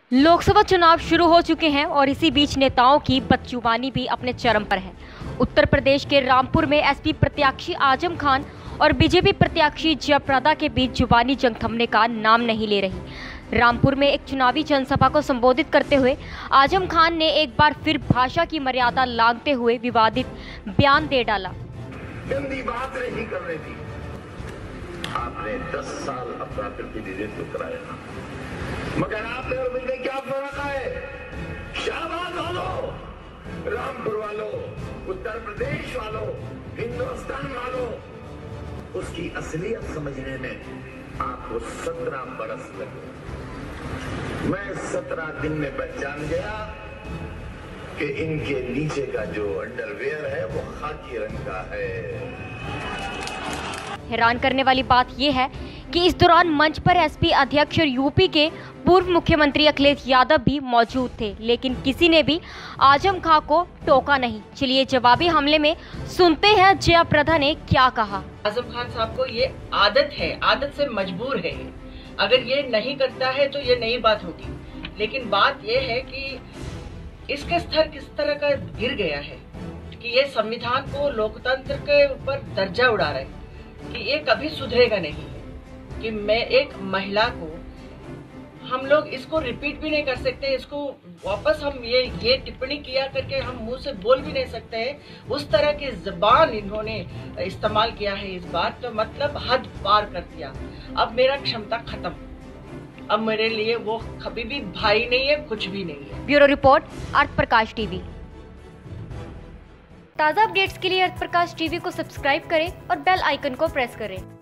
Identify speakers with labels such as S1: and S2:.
S1: लोकसभा चुनाव शुरू हो चुके हैं और इसी बीच नेताओं की बदजुबानी भी अपने चरम पर है। उत्तर प्रदेश के रामपुर में एसपी प्रत्याशी आजम खान और बीजेपी प्रत्याशी जयप्रदा के बीच जुबानी जंग थमने का नाम नहीं ले रही। रामपुर में एक चुनावी जनसभा को संबोधित करते हुए आजम खान ने एक बार फिर भाषा की मर्यादा लांघते हुए विवादित बयान दे डाला।
S2: गंदी बात नहीं कर रही थी। आपने 10 साल अपना प्रतिनिधित्व कराया, मगर आपने और मुझे क्या फर्क है? शाहबाद वालों, रामपुर वालों, उत्तर प्रदेश वालों, हिंदुस्तान वालों, उसकी असलियत समझने में आपको 17 बरस लगे। मैं 17 दिन में पहचान गया कि इनके नीचे का जो अंडरवेयर है वो खाकी रंग का है।
S1: हैरान करने वाली बात यह है कि इस दौरान मंच पर एसपी अध्यक्ष और यूपी के पूर्व मुख्यमंत्री अखिलेश यादव भी मौजूद थे, लेकिन किसी ने भी आजम खान को टोका नहीं। चलिए जवाबी हमले में सुनते हैं जयप्रदा ने क्या कहा।
S3: आजम खान साहब को ये आदत है, आदत से मजबूर है। अगर ये नहीं करता है तो ये नई बात होगी, लेकिन बात ये है कि इसके स्तर किस तरह का गिर गया है कि ये संविधान को, लोकतंत्र के ऊपर दर्जा उड़ा रहा है कि ये कभी सुधरेगा नहीं है। कि मैं एक महिला को, हम लोग इसको रिपीट भी नहीं कर सकते, इसको वापस हम ये टिप्पणी किया करके हम मुंह से बोल भी नहीं सकते हैं। उस तरह की जुबान इन्होंने इस्तेमाल किया है इस बार, तो मतलब हद पार कर दिया। अब मेरा क्षमता खत्म, अब मेरे लिए वो कभी भी भाई नहीं है, कुछ भी नहीं है।
S1: Bureau report, Arth Prakash TV. ताज़ा अपडेट्स के लिए अर्थ प्रकाश टीवी को सब्सक्राइब करें और बेल आइकन को प्रेस करें।